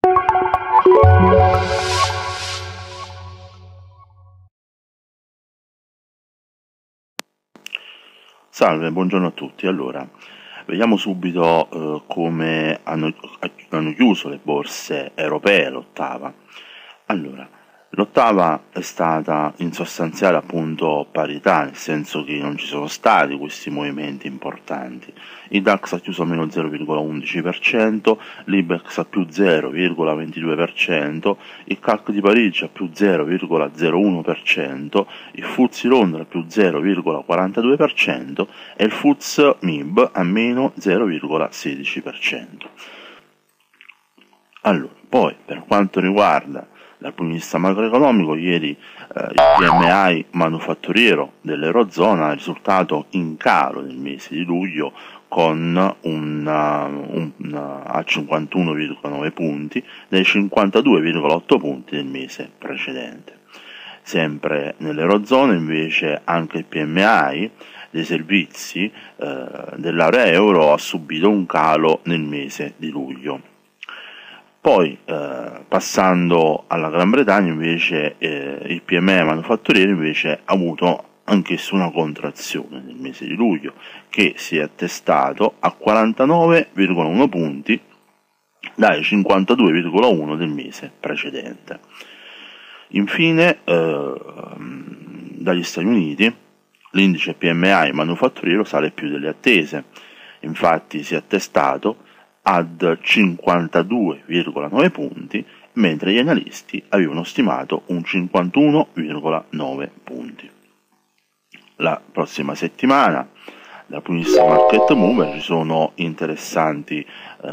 Salve, buongiorno a tutti. Allora, vediamo subito come hanno chiuso le borse europee l'ottava. Allora, l'ottava è stata in sostanziale appunto parità, nel senso che non ci sono stati questi movimenti importanti. Il DAX ha chiuso a meno 0,11%, l'Ibex a più 0,22%, il CAC di Parigi a più 0,01%, il FTSE Londra a più 0,42% e il FTSE MIB a meno 0,16%. Allora, poi per quanto riguarda dal punto di vista macroeconomico, ieri il PMI manufatturiero dell'Eurozona è risultato in calo nel mese di luglio con a 51,9 punti dai 52,8 punti del mese precedente. Sempre nell'Eurozona invece anche il PMI dei servizi dell'area euro ha subito un calo nel mese di luglio. Poi, passando alla Gran Bretagna, invece, il PMI manufatturiero invece ha avuto anch'esso una contrazione nel mese di luglio, che si è attestato a 49,1 punti dai 52,1 del mese precedente. Infine, dagli Stati Uniti, l'indice PMI manufatturiero sale più delle attese, infatti si è attestato ad 52,9 punti, mentre gli analisti avevano stimato un 51,9 punti. La prossima settimana, dal punto di vista market mover, ci sono interessanti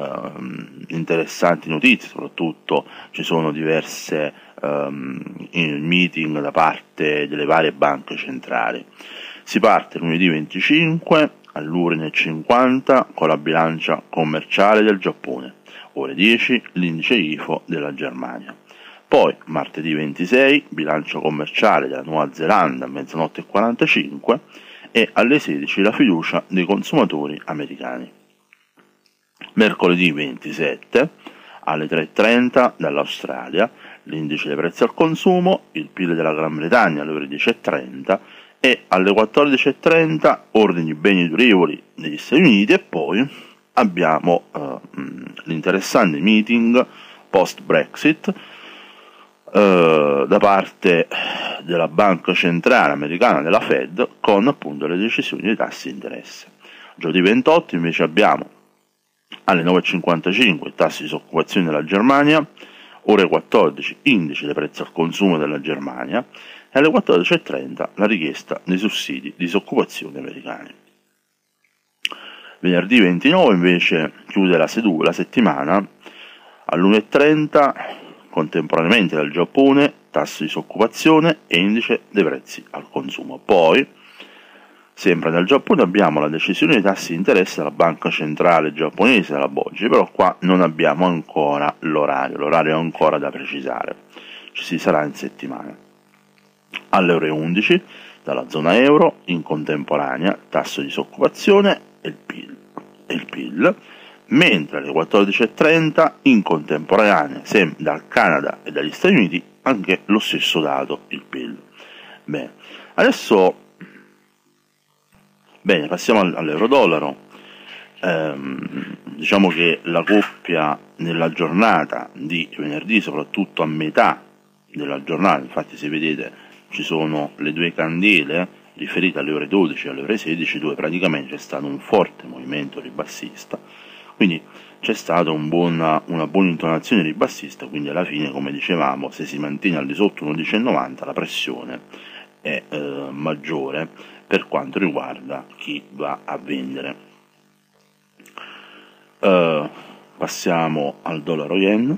notizie, soprattutto ci sono diverse meeting da parte delle varie banche centrali. Si parte lunedì 25 all'Urine 50 con la bilancia commerciale del Giappone, ore 10 l'indice IFO della Germania. Poi martedì 26 bilancio commerciale della Nuova Zelanda a mezzanotte e 45 e alle 16 la fiducia dei consumatori americani. Mercoledì 27 alle 3:30 dall'Australia l'indice dei prezzi al consumo, il PIL della Gran Bretagna alle ore 10:30 e alle 14:30 ordini beni durevoli degli Stati Uniti e poi abbiamo l'interessante meeting post-Brexit da parte della Banca Centrale Americana, della Fed, con appunto le decisioni dei tassi di interesse. Giovedì 28 invece abbiamo alle 9:55 i tassi di disoccupazione della Germania, ore 14 indice dei prezzi al consumo della Germania e alle 14:30 la richiesta dei sussidi di disoccupazione americani. Venerdì 29 invece chiude la settimana all'1:30 contemporaneamente dal Giappone, tasso di disoccupazione e indice dei prezzi al consumo. Poi, sempre dal Giappone, abbiamo la decisione dei tassi di interesse della Banca Centrale Giapponese, della BOJ, però qua non abbiamo ancora l'orario è ancora da precisare, ci si sarà in settimana. Alle ore 11 dalla zona euro, in contemporanea, tasso di disoccupazione e il PIL, mentre alle 14:30 in contemporanea, sempre dal Canada e dagli Stati Uniti, anche lo stesso dato, il PIL. Bene, adesso passiamo all'euro-dollaro. Diciamo che la coppia nella giornata di venerdì, soprattutto a metà della giornata, infatti se vedete ci sono le due candele riferite alle ore 12 e alle ore 16, dove praticamente c'è stato un forte movimento ribassista, quindi c'è stata una buona intonazione ribassista, quindi alla fine, come dicevamo, se si mantiene al di sotto 1,1090 la pressione è maggiore per quanto riguarda chi va a vendere. Passiamo al dollaro yen.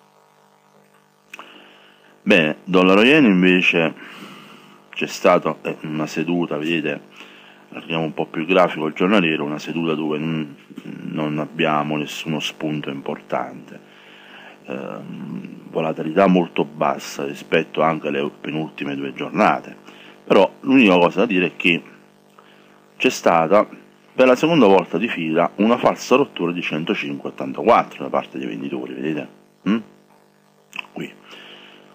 Bene, dollaro yen invece c'è stata una seduta, vedete, guardiamo un po' più il grafico, il giornaliero, una seduta dove non abbiamo nessuno spunto importante, volatilità molto bassa rispetto anche alle penultime due giornate, però l'unica cosa da dire è che c'è stata per la seconda volta di fila una falsa rottura di 105,84 da parte dei venditori, vedete?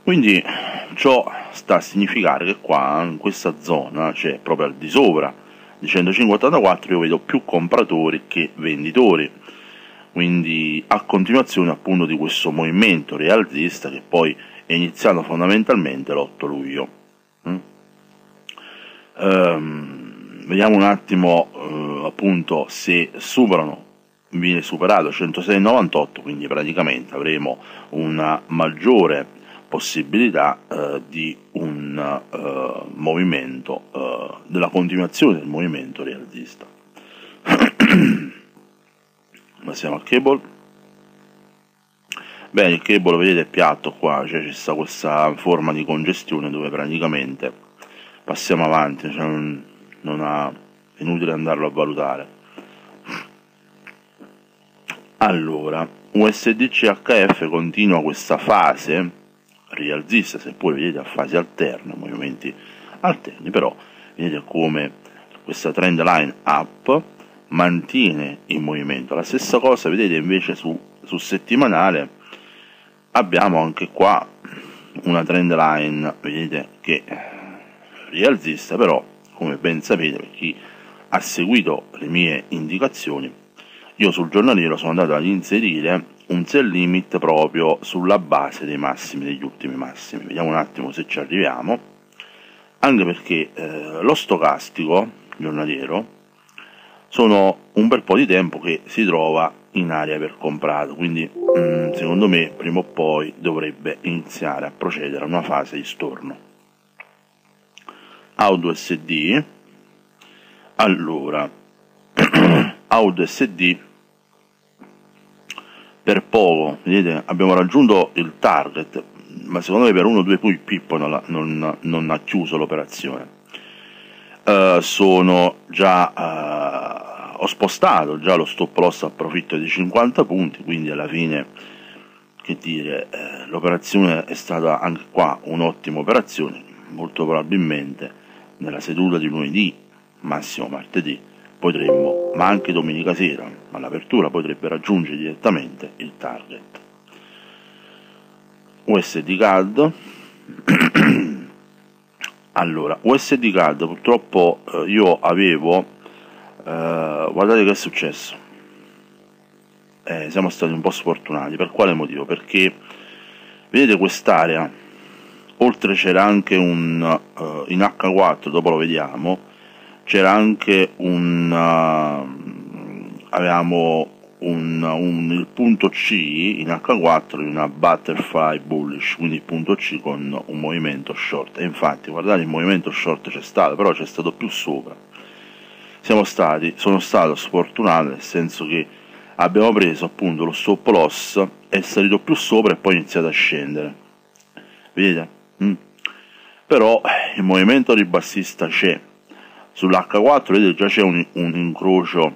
Quindi ciò sta a significare che qua in questa zona, cioè proprio al di sopra di 105,84, io vedo più compratori che venditori, quindi a continuazione appunto di questo movimento rialzista che poi è iniziato fondamentalmente l'8 luglio. Vediamo un attimo appunto se viene superato 106,98, quindi praticamente avremo una maggiore possibilità di un movimento, della continuazione del movimento rialzista. Passiamo al cable. Bene, il cable vedete è piatto qua, cioè c'è sta questa forma di congestione dove praticamente passiamo avanti, cioè è inutile andarlo a valutare. Allora, USDCHF continua questa fase rialzista, seppur vedete a fasi alterne, movimenti alterni, però vedete come questa trend line up mantiene il movimento. La stessa cosa vedete invece su settimanale, abbiamo anche qua una trend line, vedete che rialzista, però come ben sapete, per chi ha seguito le mie indicazioni, io sul giornaliero sono andato ad inserire un sell limit proprio sulla base dei massimi, degli ultimi massimi. Vediamo un attimo se ci arriviamo, anche perché lo stocastico giornaliero sono un bel po' di tempo che si trova in area per comprato, quindi secondo me prima o poi dovrebbe iniziare a procedere a una fase di storno. AUD-USD, allora AUD-USD per poco, vedete, abbiamo raggiunto il target, ma secondo me per 1 o 2 pip non ha chiuso l'operazione. Ho spostato già lo stop loss a profitto di 50 punti, quindi alla fine, che dire, l'operazione è stata anche qua un'ottima operazione. Molto probabilmente nella seduta di lunedì, massimo martedì, potremmo, ma anche domenica sera, all'apertura potrebbe raggiungere direttamente il target. USD CAD. Allora, USD CAD purtroppo io avevo, guardate che è successo, siamo stati un po' sfortunati. Per quale motivo? Perché vedete quest'area, oltre c'era anche in H4, dopo lo vediamo, c'era anche avevamo il punto C in H4 in una butterfly bullish, quindi il punto C con un movimento short, e infatti guardate il movimento short c'è stato, però c'è stato più sopra. Sono stato sfortunato, nel senso che abbiamo preso appunto lo stop loss, è salito più sopra e poi è iniziato a scendere, vedete? Però il movimento ribassista c'è. Sull'H4 vedete già c'è un incrocio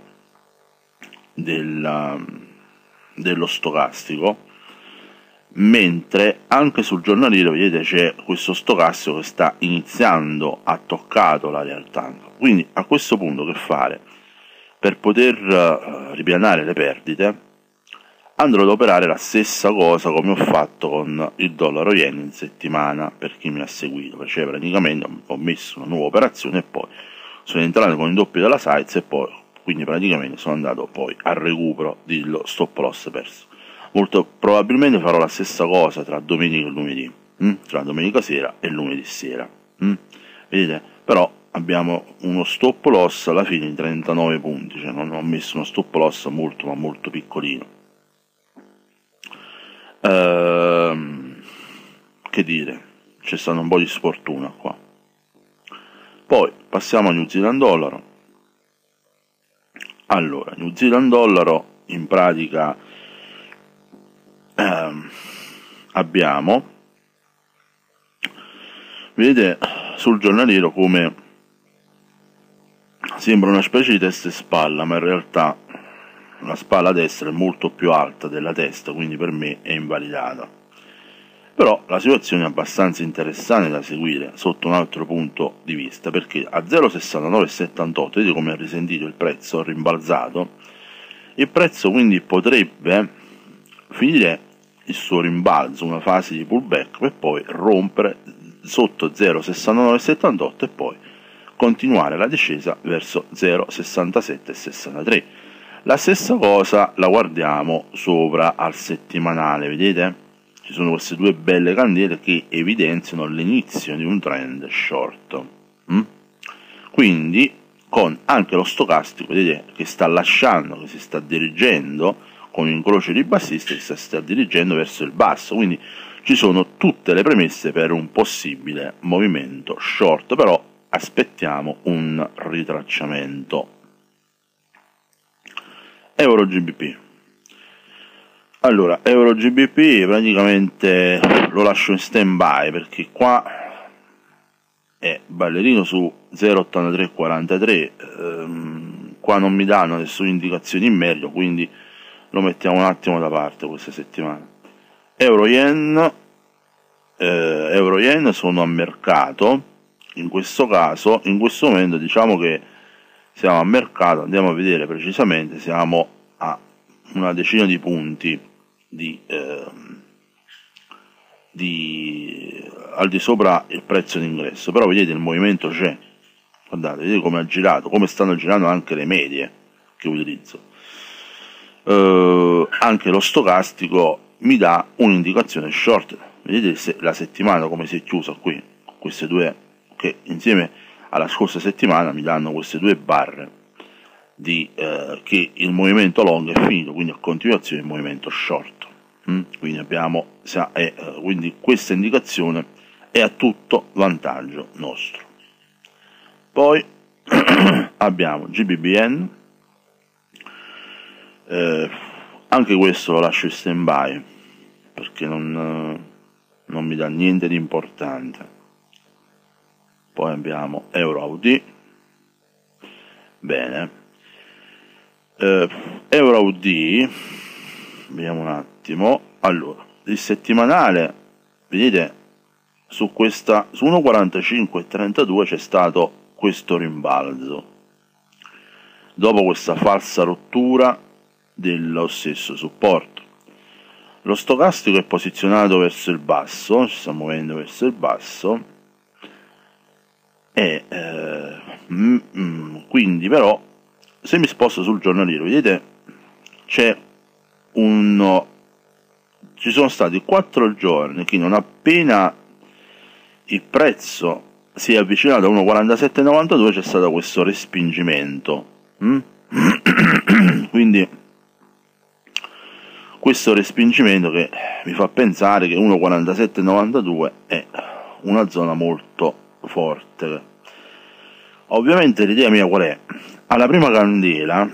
dello stocastico, mentre anche sul giornaliero vedete c'è questo stocastico che sta iniziando a toccare la realtà. Quindi a questo punto che fare? Per poter ripianare le perdite andrò ad operare la stessa cosa come ho fatto con il dollaro yen in settimana, per chi mi ha seguito, cioè praticamente ho messo una nuova operazione e poi sono entrato con il doppio della size e poi quindi praticamente sono andato poi al recupero dello stop loss perso. Molto probabilmente farò la stessa cosa tra domenica e lunedì, tra domenica sera e lunedì sera, vedete? Però abbiamo uno stop loss alla fine di 39 punti, cioè non ho messo uno stop loss molto ma molto piccolino. Che dire, c'è stato un po' di sfortuna qua. Poi passiamo a New Zealand dollaro. Allora, New Zealand dollaro in pratica abbiamo, vedete sul giornaliero come sembra una specie di testa e spalla, ma in realtà la spalla destra è molto più alta della testa, quindi per me è invalidata. Però la situazione è abbastanza interessante da seguire sotto un altro punto di vista, perché a 0,6978 vedete come ha risentito il prezzo, rimbalzato. Il prezzo quindi potrebbe finire il suo rimbalzo, una fase di pullback, per poi rompere sotto 0,6978 e poi continuare la discesa verso 0,6763. La stessa cosa la guardiamo sopra al settimanale, vedete? Ci sono queste due belle candele che evidenziano l'inizio di un trend short. Quindi con anche lo stocastico, vedete, che sta lasciando, che si sta dirigendo con incrocio di bassista, che si sta dirigendo verso il basso, quindi ci sono tutte le premesse per un possibile movimento short, però aspettiamo un ritracciamento. Euro GBP. Allora, Euro GBP praticamente lo lascio in stand by perché qua è ballerino su 0,8343, qua non mi danno nessuna indicazione in merito, quindi lo mettiamo un attimo da parte questa settimana. Euro yen sono a mercato, in questo caso, in questo momento diciamo che siamo a mercato, andiamo a vedere precisamente, siamo a una decina di punti al di sopra il prezzo d'ingresso, però vedete il movimento c'è, guardate, vedete come ha girato, come stanno girando anche le medie che utilizzo. Anche lo stocastico mi dà un'indicazione short, vedete la settimana come si è chiusa qui, queste due che insieme alla scorsa settimana mi danno queste due barre che il movimento long è finito, quindi a continuazione il movimento short. Quindi quindi questa indicazione è a tutto vantaggio nostro. Poi abbiamo GBBN, anche questo lo lascio in stand by perché non mi dà niente di importante. Poi abbiamo Euro AUD, bene, Euro AUD, vediamo un attimo. Allora, il settimanale, vedete, su 1,4532 c'è stato questo rimbalzo dopo questa falsa rottura dello stesso supporto. Lo stocastico è posizionato verso il basso, si sta muovendo verso il basso, e quindi però se mi sposto sul giornaliero, vedete, ci sono stati 4 giorni che non appena il prezzo si è avvicinato a 1,4792 c'è stato questo respingimento. Quindi questo respingimento che mi fa pensare che 1,4792 è una zona molto forte. Ovviamente l'idea mia qual è? Alla prima candela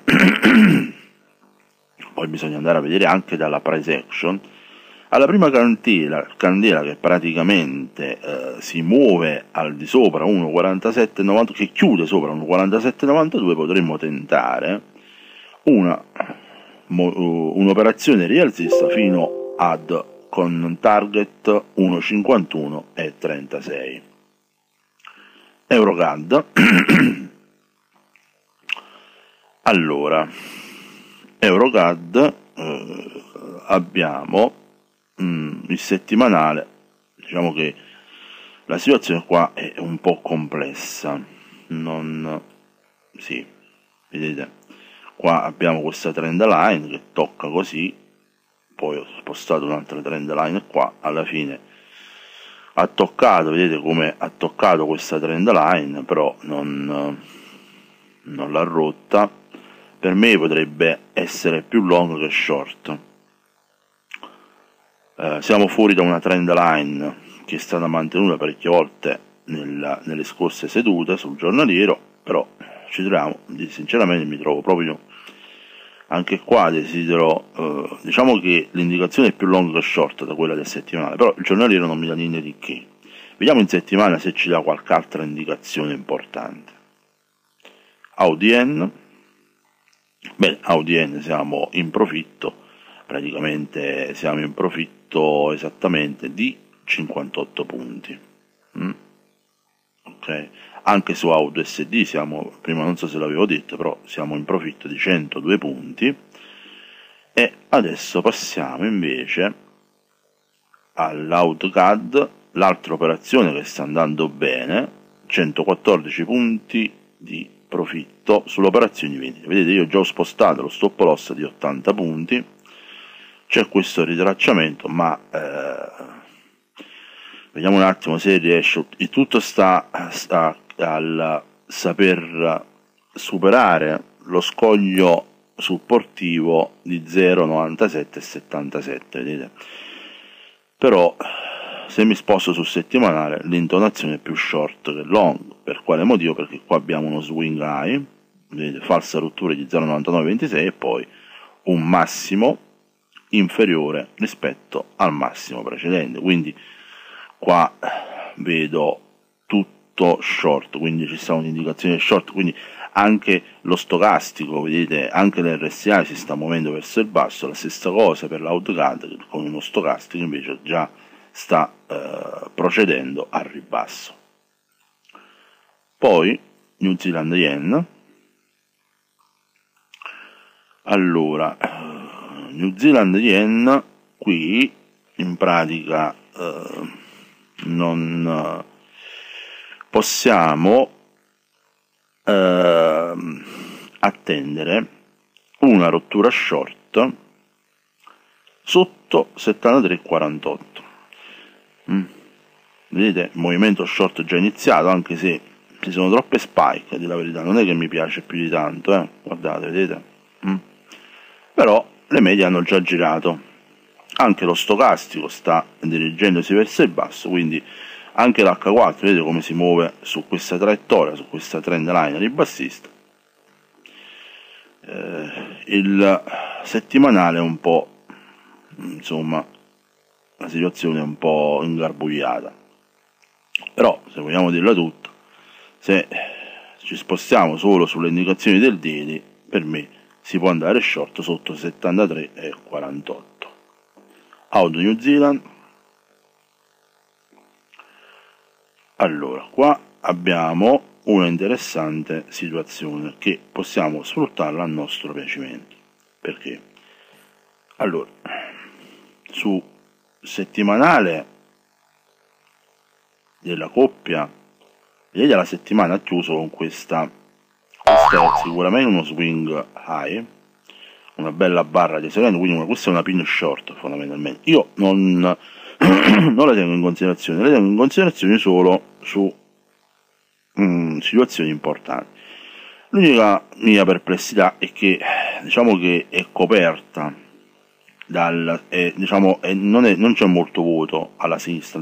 poi bisogna andare a vedere anche dalla price action. Alla prima candela che praticamente si muove al di sopra 1,4792, che chiude sopra 1,4792, potremmo tentare un'operazione rialzista fino ad con target 1,51,36. EuroCAD. Allora, EuroCAD, abbiamo il settimanale, diciamo che la situazione qua è un po' complessa, sì, vedete, qua abbiamo questa trend line che tocca così, poi ho spostato un'altra trend line qua, alla fine ha toccato, vedete come ha toccato questa trend line, però non l'ha rotta. Per me potrebbe essere più long che short. Siamo fuori da una trend line che è stata mantenuta parecchie volte nelle scorse sedute sul giornaliero, però ci troviamo, sinceramente mi trovo proprio anche qua, desidero, diciamo che l'indicazione è più long che short da quella del settimanale, però il giornaliero non mi dà niente di che. Vediamo in settimana se ci dà qualche altra indicazione importante. AUDN. Bene, AUDN siamo in profitto, praticamente siamo in profitto esattamente di 58 punti. Ok, anche su AUDSD siamo, prima non so se l'avevo detto, però siamo in profitto di 102 punti. E adesso passiamo invece all'AutoCAD l'altra operazione che sta andando bene, 114 punti di profitto sull'operazione di vendita. Vedete, io già ho spostato lo stop loss di 80 punti, c'è questo ritracciamento, ma vediamo un attimo se riesce. Il tutto sta al saper superare lo scoglio supportivo di 0,9777, vedete? Però se mi sposto sul settimanale l'intonazione è più short che long. Per quale motivo? Perché qua abbiamo uno swing high, vedete, falsa rottura di 0,9926 e poi un massimo inferiore rispetto al massimo precedente, quindi qua vedo tutto short, quindi ci sta un'indicazione short, quindi anche lo stocastico, vedete, anche l'RSI si sta muovendo verso il basso. La stessa cosa per l'AutoCAD, con uno stocastico invece già sta procedendo al ribasso. Poi New Zealand Yen. Allora, New Zealand Yen qui in pratica non possiamo attendere una rottura short sotto 73,48. Vedete, il movimento short già iniziato, anche se ci sono troppe spike, di la verità non è che mi piace più di tanto, guardate, vedete? Però le medie hanno già girato, anche lo stocastico sta dirigendosi verso il basso, quindi anche l'H4, vedete come si muove su questa traiettoria, su questa trend line ribassista. Il settimanale è un po', insomma, la situazione è un po' ingarbugliata, però se vogliamo dirla tutta, se ci spostiamo solo sulle indicazioni del daily, per me si può andare short sotto 73,48. Auto New Zealand. Allora, qua abbiamo una interessante situazione che possiamo sfruttarla a nostro piacimento. Perché? Allora, su settimanale della coppia, vedete, la settimana ha chiuso con questa è sicuramente uno swing high, una bella barra di esauriente, quindi questa è una pin short fondamentalmente. Io non la tengo in considerazione, la tengo in considerazione solo su situazioni importanti. L'unica mia perplessità è che diciamo che è coperta non c'è molto vuoto alla sinistra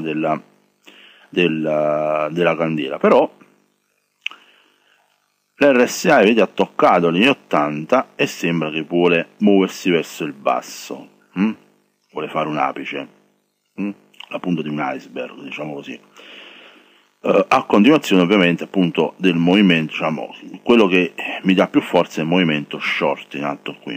della candela, però l'RSI, vedete, ha toccato le 80 e sembra che vuole muoversi verso il basso, vuole fare un apice, la punta di un iceberg, diciamo così. A continuazione ovviamente appunto del movimento, diciamo, quello che mi dà più forza è il movimento short in atto qui.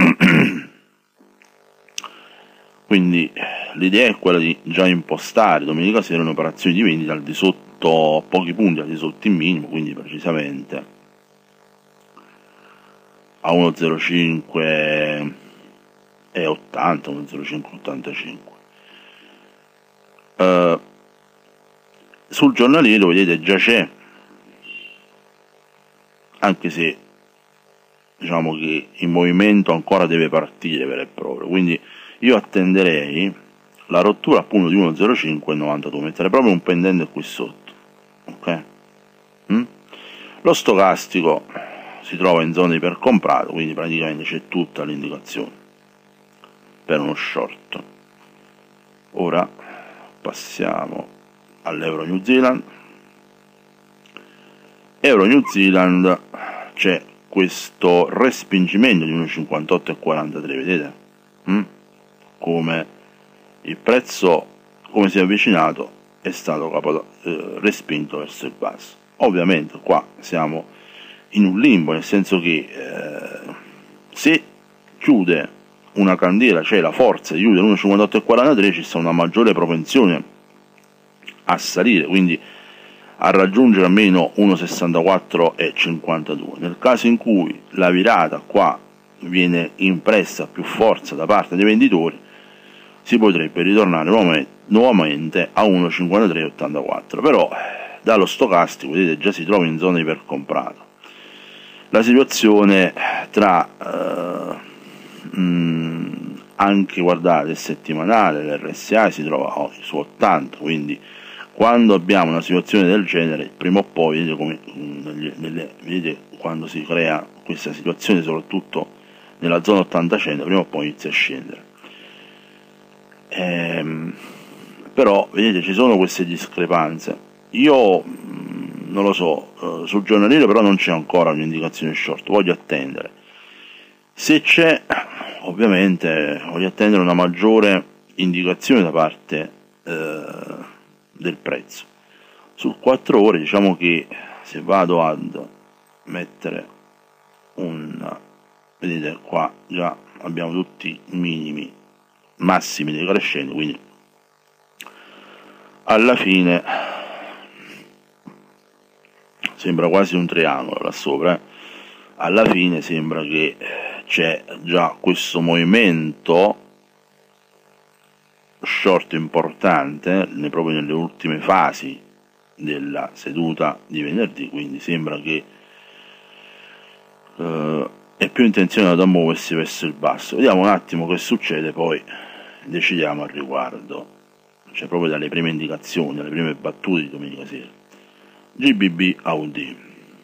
Quindi l'idea è quella di già impostare domenica sera un'operazione di vendita al di sotto, pochi punti al di sotto il minimo, quindi precisamente a 1,05 e 80, 1,0585. Sul giornaliero vedete già c'è, anche se diciamo che il movimento ancora deve partire vero e proprio, quindi io attenderei la rottura appunto di 1,05 e 92, mettere proprio un pendente qui sotto, ok? Lo stocastico si trova in zona ipercomprato, quindi praticamente c'è tutta l'indicazione per uno short. Ora passiamo all'Euro New Zealand. Euro New Zealand c'è questo respingimento di 1,58,43, vedete? Come il prezzo, come si è avvicinato, è stato respinto verso il basso. Ovviamente qua siamo in un limbo, nel senso che se chiude una candela, c'è la forza di chiudere 1,58,43, ci sta una maggiore propensione a salire, quindi a raggiungere almeno 1,64,52. Nel caso in cui la virata qua viene impressa più forza da parte dei venditori, si potrebbe ritornare nuovamente a 1,5384, però dallo stocastico vedete già si trova in zona ipercomprato. La situazione tra anche guardate il settimanale, l'RSI si trova su 80, quindi quando abbiamo una situazione del genere, prima o poi vedete, come, vedete quando si crea questa situazione, soprattutto nella zona 80-100, prima o poi inizia a scendere. Però vedete ci sono queste discrepanze. Io non lo so, sul giornaliero però non c'è ancora un'indicazione short, voglio attendere. Se c'è, ovviamente voglio attendere una maggiore indicazione da parte del prezzo. Sul 4 ore diciamo che se vado ad mettere vedete qua già abbiamo tutti i minimi massimi decrescenti, quindi alla fine sembra quasi un triangolo là sopra, alla fine sembra che c'è già questo movimento short importante proprio nelle ultime fasi della seduta di venerdì, quindi sembra che è più intenzionato a muoversi verso il basso. Vediamo un attimo che succede, poi decidiamo al riguardo, cioè proprio dalle prime indicazioni, dalle prime battute di domenica sera. GBP AUD.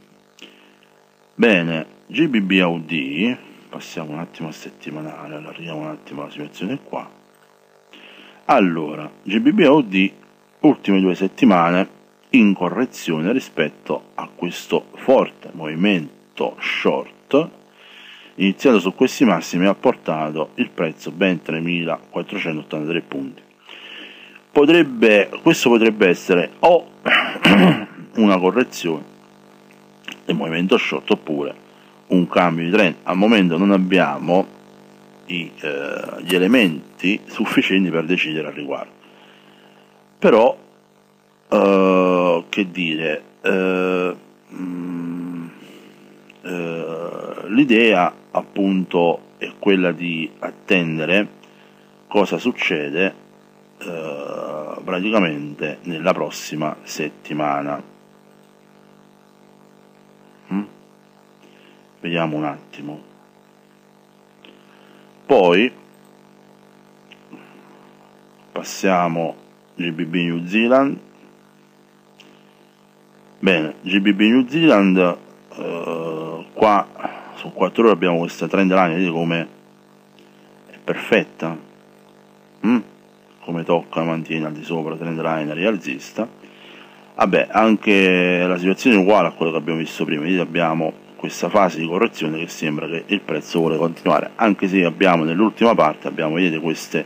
Bene, GBP AUD, passiamo un attimo a settimanale, allarghiamo un attimo la situazione qua. Allora, GBP AUD, ultime 2 settimane in correzione rispetto a questo forte movimento short, iniziato su questi massimi, ha portato il prezzo ben 3.483 punti. Questo potrebbe essere o una correzione del movimento short oppure un cambio di trend. Al momento non abbiamo gli elementi sufficienti per decidere al riguardo, però che dire, l'idea appunto è quella di attendere cosa succede praticamente nella prossima settimana. Vediamo un attimo. Poi passiamo GBP New Zealand. Bene, GBP New Zealand, qua su 4 ore abbiamo questa trend line, vedete come è perfetta, come tocca, mantiene al di sopra trend line rialzista. Vabbè, anche la situazione è uguale a quello che abbiamo visto prima, vedete abbiamo questa fase di correzione che sembra che il prezzo vuole continuare, anche se abbiamo nell'ultima parte, vedete queste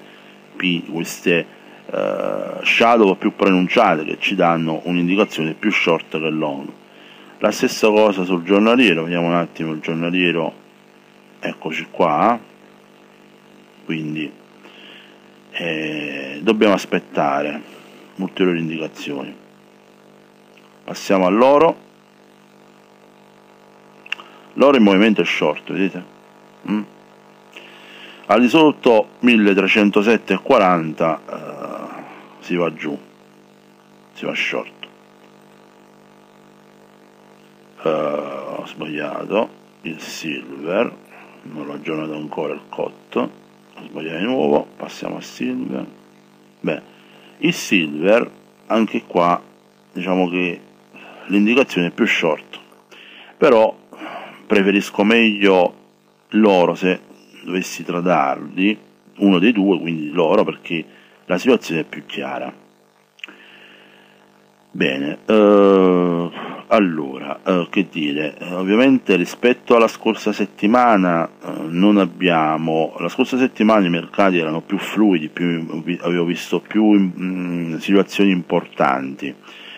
shadow più pronunciate che ci danno un'indicazione più short che long. La stessa cosa sul giornaliero, vediamo un attimo il giornaliero, eccoci qua, quindi dobbiamo aspettare ulteriori indicazioni. Passiamo all'oro. L'oro in movimento è short, vedete? Al di sotto 1307,40 si va giù, si va short. Ho sbagliato il silver, non l'ho aggiornato ancora il COT, ho sbagliato di nuovo, passiamo a silver. Beh, il silver anche qua diciamo che l'indicazione è più short, però preferisco meglio l'oro se dovessi tradarli, uno dei due, quindi l'oro, perché la situazione è più chiara. Bene, allora, che dire, ovviamente rispetto alla scorsa settimana la scorsa settimana i mercati erano più fluidi, avevo visto più situazioni importanti,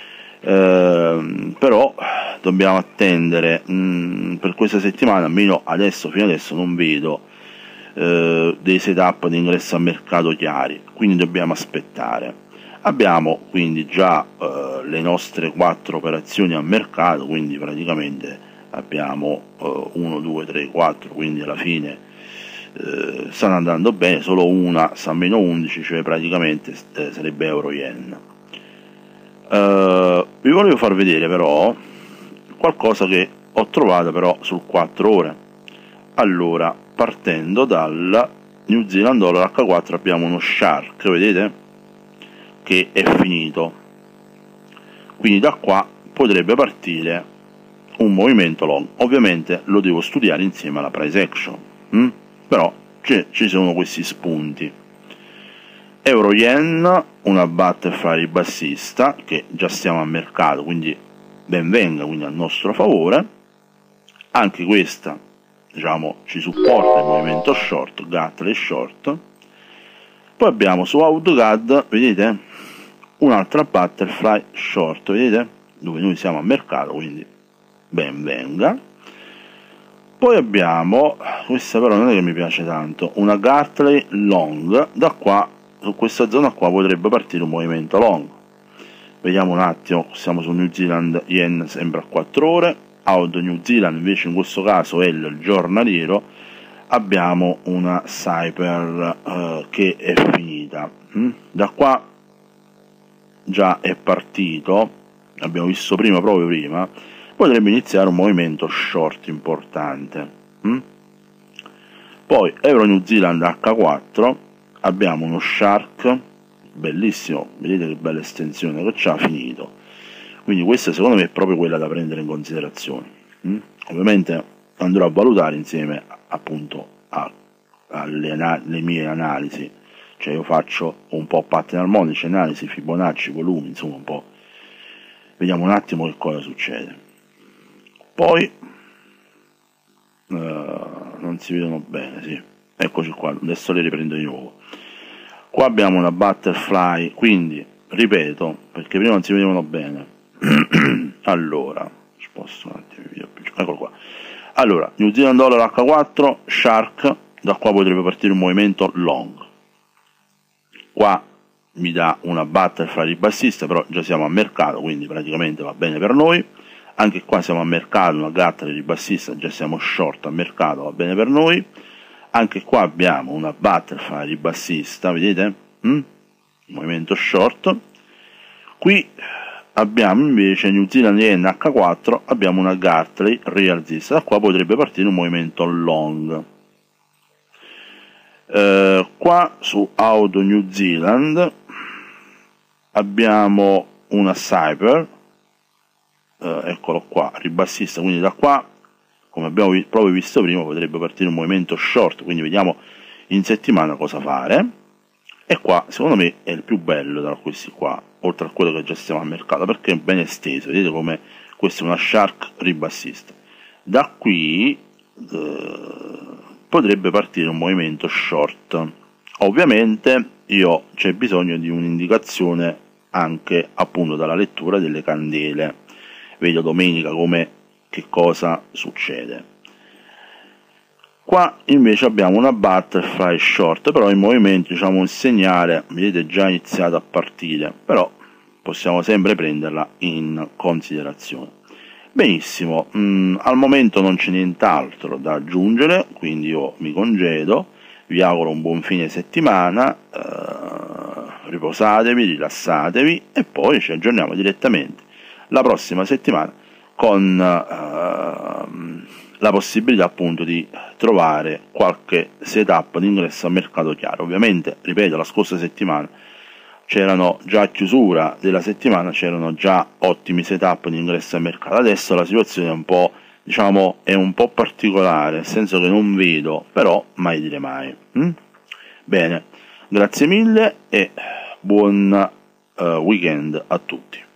però dobbiamo attendere per questa settimana, almeno adesso, fino adesso non vedo dei setup di ingresso a mercato chiari, quindi dobbiamo aspettare. Abbiamo quindi già le nostre 4 operazioni a mercato, quindi praticamente abbiamo 1, 2, 3, 4, quindi alla fine stanno andando bene, solo una sta a meno 11, cioè praticamente sarebbe euro-yen. Vi volevo far vedere però qualcosa che ho trovato però sul 4 ore. Allora, partendo dal New Zealand Dollar H4 abbiamo uno Shark, vedete? Che è finito. Quindi da qua potrebbe partire un movimento long. Ovviamente lo devo studiare insieme alla price action, però ci sono questi spunti. Euro-Yen, una butterfly ribassista, che già stiamo a mercato, quindi ben venga, quindi al nostro favore. Anche questa, diciamo, ci supporta il movimento short, Gatley short. Poi abbiamo su OutGad, vedete, un'altra butterfly short, vedete, dove noi siamo a mercato, quindi ben venga. Poi abbiamo, questa però non è che mi piace tanto, una Gatley long. Da qua, su questa zona qua potrebbe partire un movimento long. Vediamo un attimo, siamo su New Zealand Yen sempre a 4 ore, Auto New Zealand invece in questo caso è il giornaliero. Abbiamo una Cyper che è finita. Da qua già è partito, abbiamo visto prima, proprio prima, potrebbe iniziare un movimento short importante. Poi Euro New Zealand H4, abbiamo uno Shark bellissimo, vedete che bella estensione che c'ha, finito. Quindi questa secondo me è proprio quella da prendere in considerazione. Ovviamente andrò a valutare insieme appunto alle mie analisi, cioè io faccio un po' pattern armonici, analisi, Fibonacci, volumi, insomma un po', vediamo un attimo che cosa succede. Poi non si vedono bene, sì, eccoci qua, adesso le riprendo di nuovo. Qua abbiamo una butterfly, quindi ripeto perché prima non si vedevano bene. Allora sposto un attimo, eccolo qua. Allora, New Zealand Dollar H4 Shark, da qua potrebbe partire un movimento long. Qua mi dà una butterfly ribassista, però già siamo a mercato, quindi praticamente va bene per noi. Anche qua siamo a mercato, una gatta ribassista, già siamo short a mercato, va bene per noi. Anche qua abbiamo una butterfly ribassista, vedete? Movimento short. Qui abbiamo invece New Zealand Yen H4, abbiamo una Gartley rialzista, da qua potrebbe partire un movimento long. Qua su Auto New Zealand abbiamo una Cyper, eccolo qua, ribassista, quindi da qua, come abbiamo proprio visto prima, potrebbe partire un movimento short, quindi vediamo in settimana cosa fare. E qua secondo me è il più bello tra questi qua, oltre a quello che già stiamo al mercato, perché è ben esteso, vedete come questa è una Shark ribassista. Da qui potrebbe partire un movimento short. Ovviamente c'è bisogno di un'indicazione anche appunto dalla lettura delle candele. Vedo domenica come che cosa succede. Qua invece abbiamo una butterfly short, però il movimento, diciamo, un segnale, vedete, già iniziato a partire, però possiamo sempre prenderla in considerazione. Benissimo, al momento non c'è nient'altro da aggiungere, quindi io mi congedo, vi auguro un buon fine settimana, riposatevi, rilassatevi e poi ci aggiorniamo direttamente la prossima settimana con la possibilità appunto di trovare qualche setup di ingresso a mercato chiaro. Ovviamente, ripeto, la scorsa settimana c'erano già a chiusura della settimana, c'erano già ottimi setup di ingresso a mercato. Adesso la situazione è un po', diciamo, è un po' particolare, nel senso che non vedo, però mai dire mai. Bene, grazie mille e buon weekend a tutti.